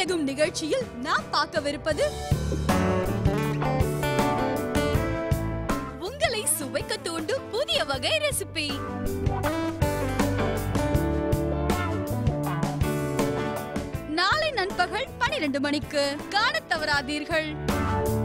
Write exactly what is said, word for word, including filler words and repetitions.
உலகம் நிகழ்ச்சியில் நாம் பார்க்கவிருப்பது உங்களை சுவைக்க தூண்டும் புதிய வகை ரெசிபி. நாளை நண்பகல் பனிரெண்டு மணிக்கு காணத் தவறாதீர்கள்.